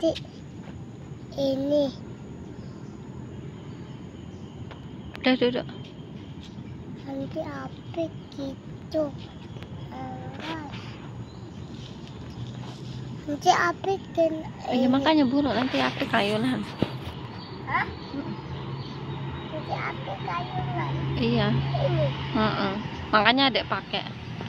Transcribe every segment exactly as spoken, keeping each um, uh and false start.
nanti ini. Udah duduk. Nanti apa gitu. Awas. Nanti apa dan Iya makanya buruk nanti api kayunan. Hah? Nanti apa kayunan? Iya. Ini. Heeh. Makanya adek pakai.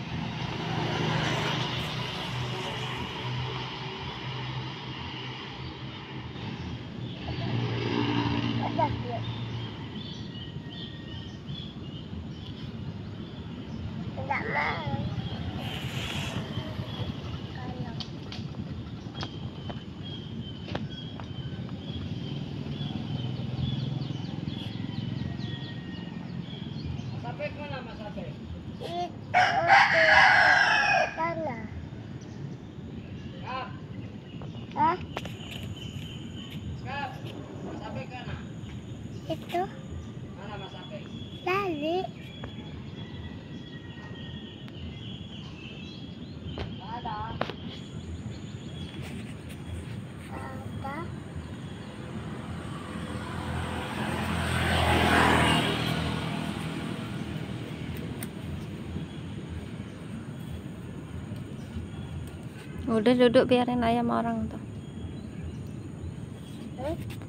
Udah ya. Enggak mau. Kalau Sampai mana Mas Abe? itu di sana. Kap, Hah? kap. Mas Abe kana? Itu Mana Mas Abe? lari. Nggak ada. Apa? Udah duduk biarin ayam orang tuh. Hmm?